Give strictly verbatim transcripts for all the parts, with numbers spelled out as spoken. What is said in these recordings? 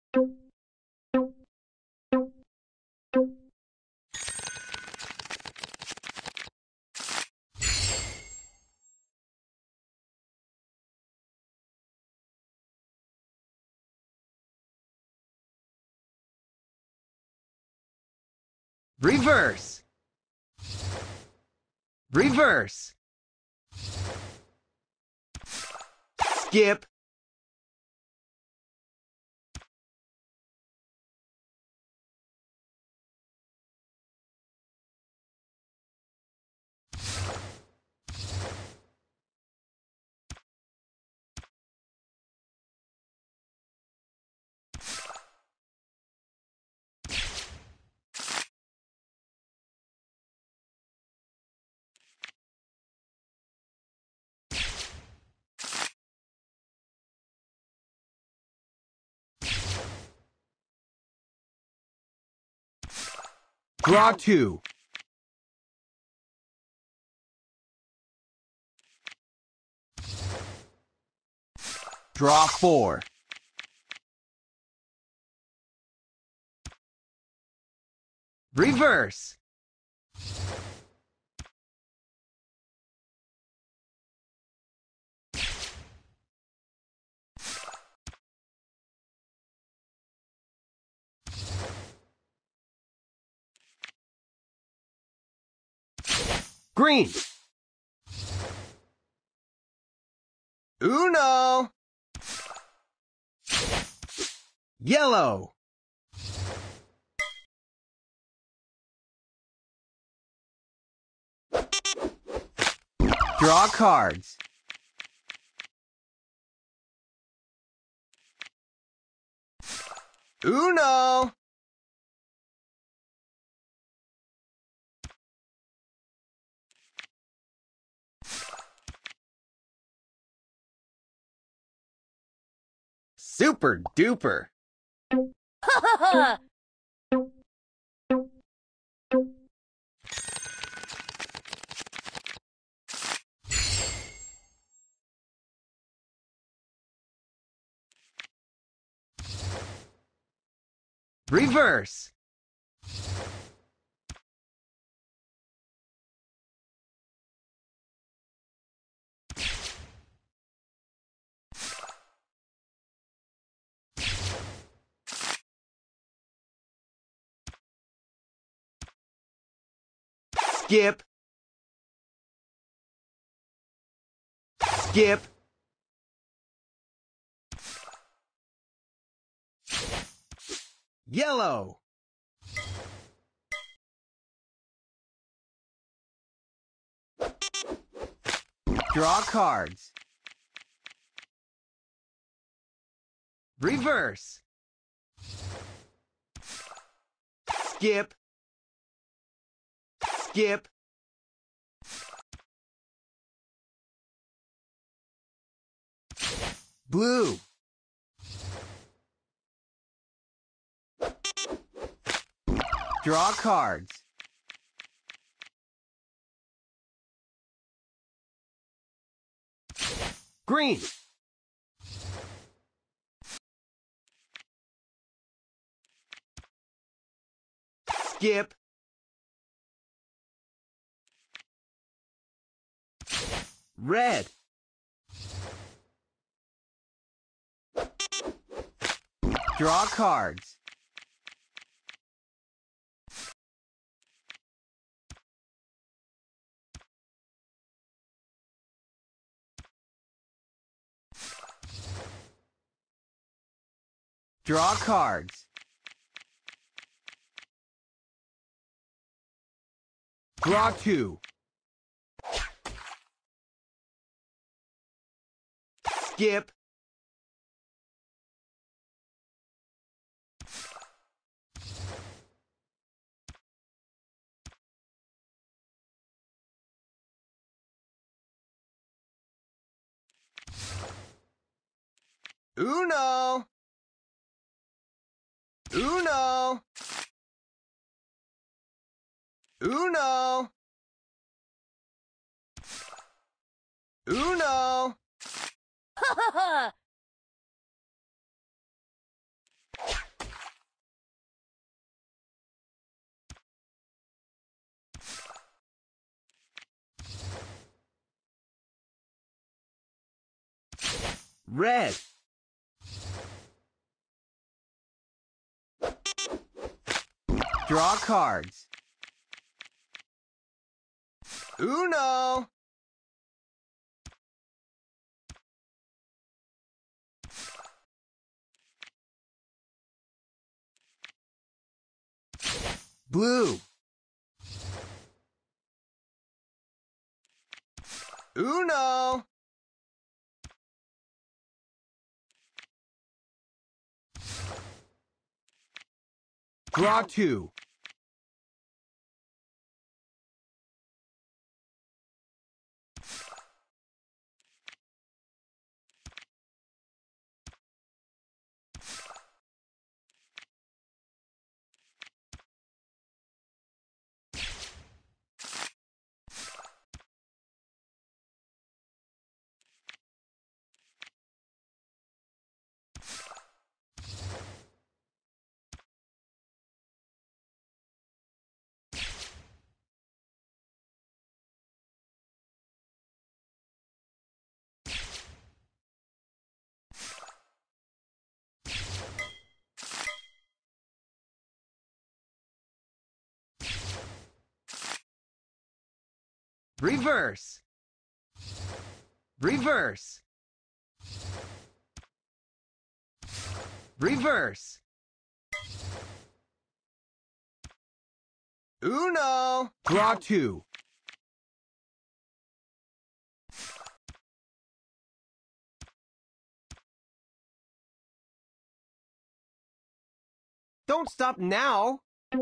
Reverse. Reverse. Skip. Draw two. Draw four. Reverse. Green. Uno. Yellow. Draw cards. Uno. Super duper. Reverse. Skip. Skip. Yellow. Draw cards. Reverse. Skip. Skip. Blue. Draw cards. Green. Skip. Red. Draw cards. Draw cards. Draw two. Skip. Uno. Uno. Uno. Uno. Red. Draw cards. Uno. Blue. Uno. Draw two. Reverse. Reverse. Reverse. Uno. Draw two. Don't stop now.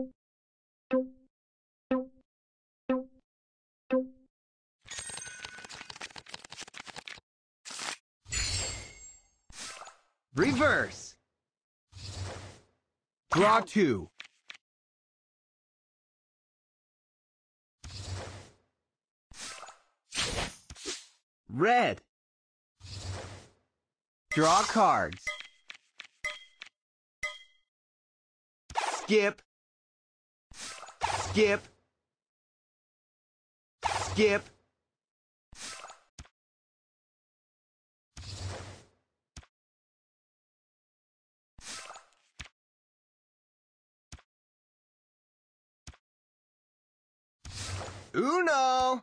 Reverse. Draw two. Red. Draw cards. Skip. Skip. Skip. Uno.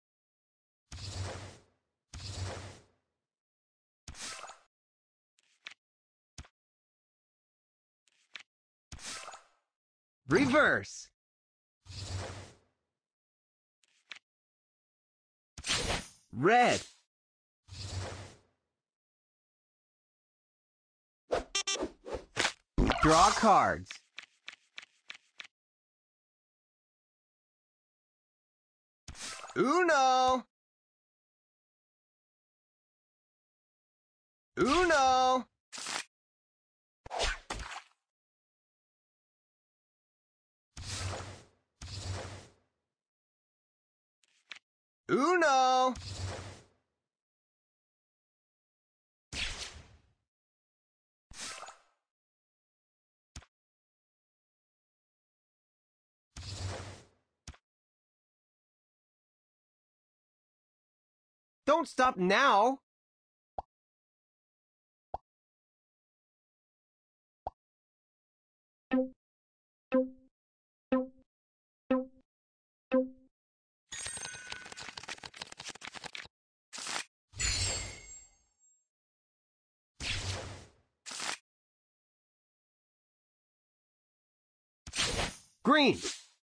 Reverse. Red. Draw cards. Uno. Uno. Uno. Don't stop now. Green.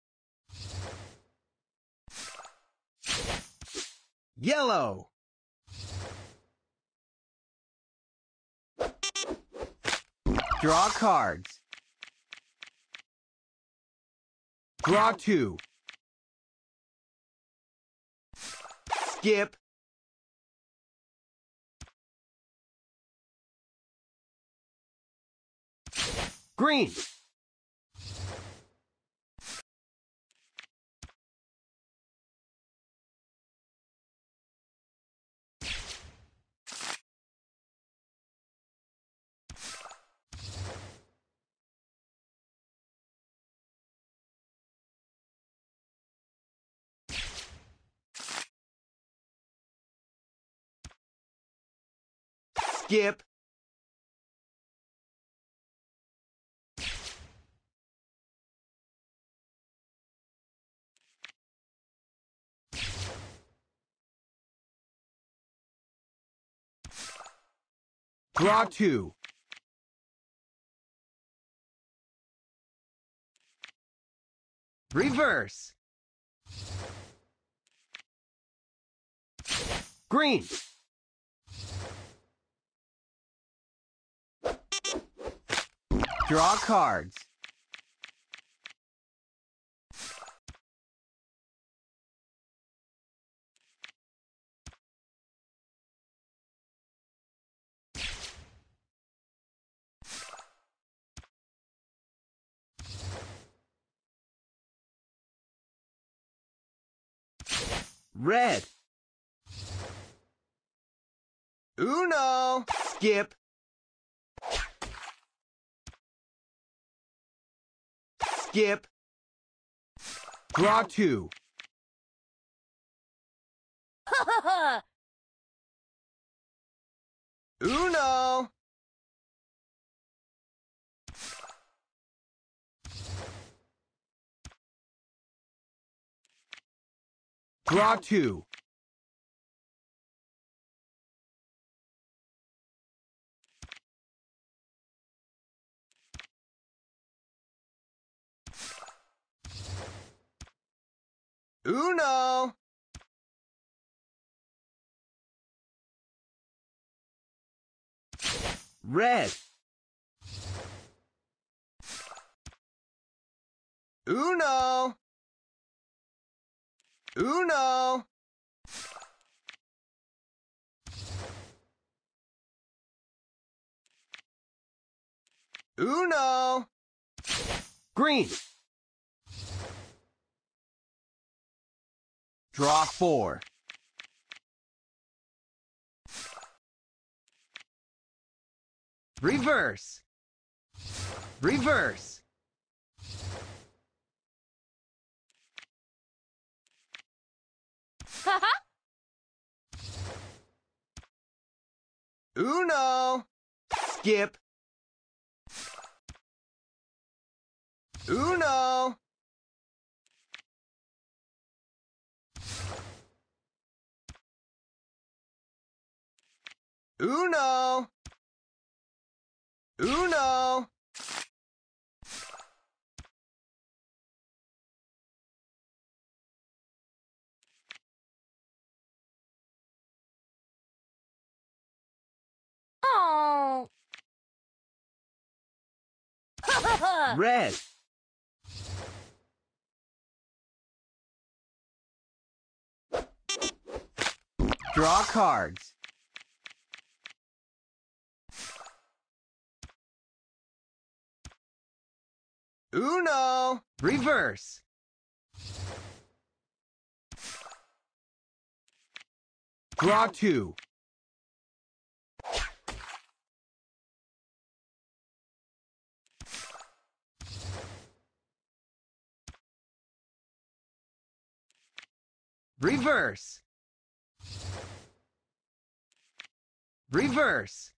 Yellow. Draw cards. Draw two. Skip. Green. skip, draw two, reverse, green, draw cards, red, Uno, skip, skip, draw two, Uno, draw two, Uno, red, Uno, Uno, Uno, green, draw four, reverse, reverse, Uno, skip, Uno, Uno, Uno, Oh. red, draw cards, Uno, reverse, draw two, reverse, reverse,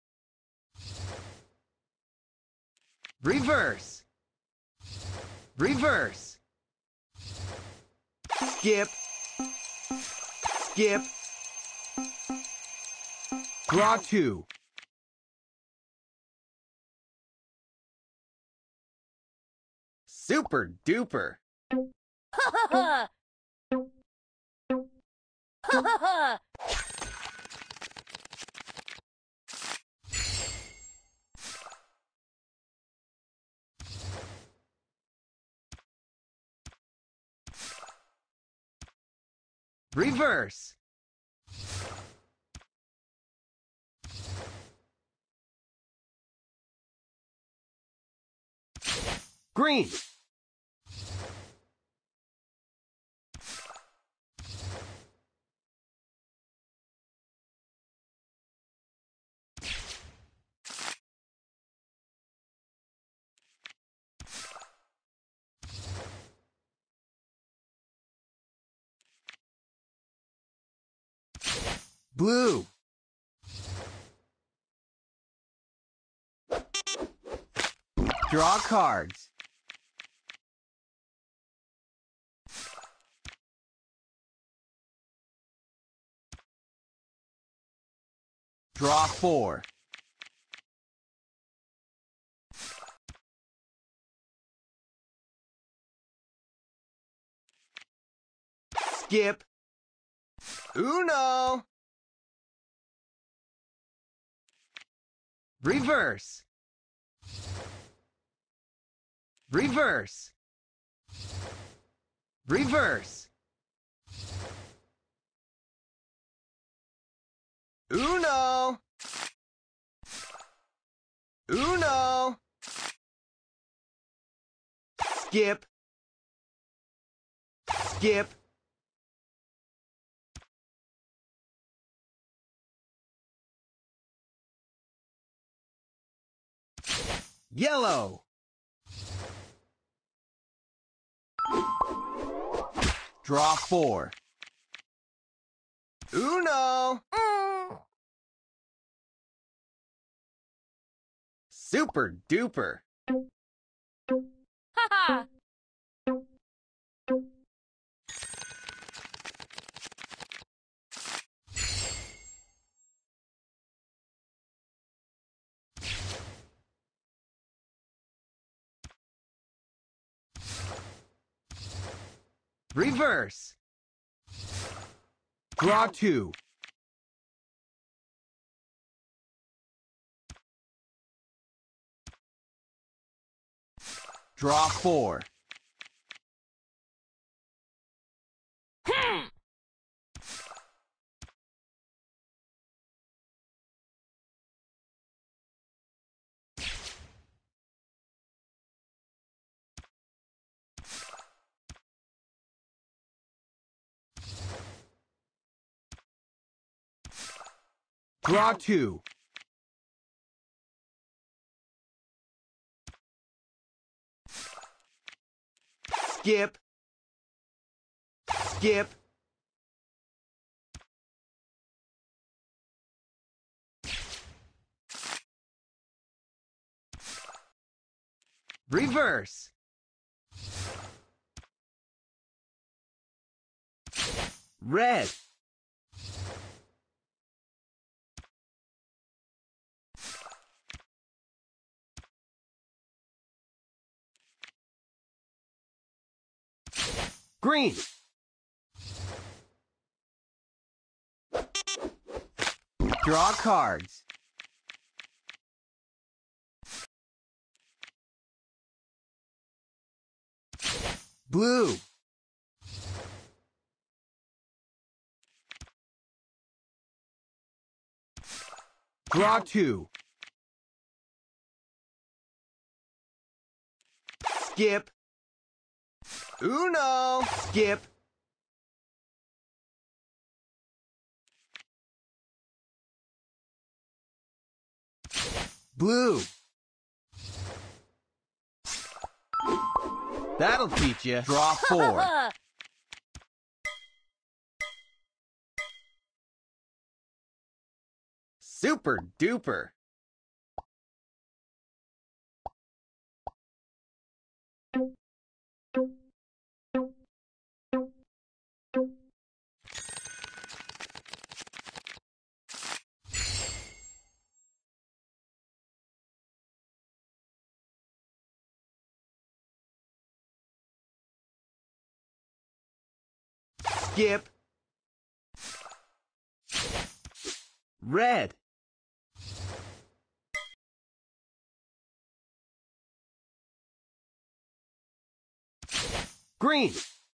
reverse, reverse, skip, skip, draw two, super duper, reverse, green, blue, Draw cards. Draw four. Skip. Uno. Reverse. Reverse. Reverse. Uno. Uno. Skip. Skip. Yellow. Draw four. Uno. Mm. Super duper. Ha ha. Reverse. Draw two. Draw four. Hmm. Draw two. Skip. Skip. Reverse. Red. Green. Draw cards. Blue. Draw two. Skip. Uno. Skip. Blue. That'll teach you. Draw four. Super duper. Skip. Red. Green.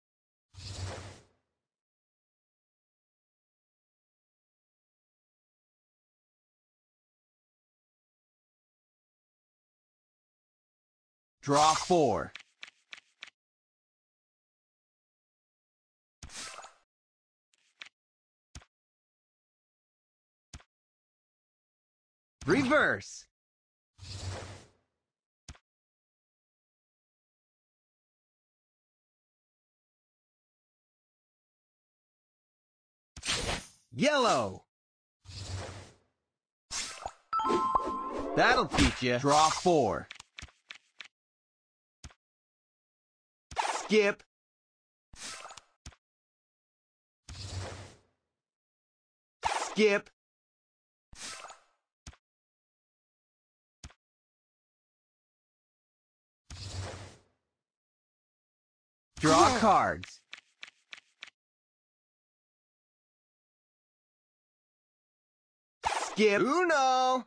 Draw four. Reverse. Yellow. That'll teach you. Draw four. Skip. Skip. Draw cards. Skip. Uno.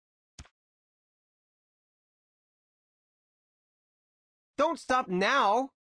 Don't stop now.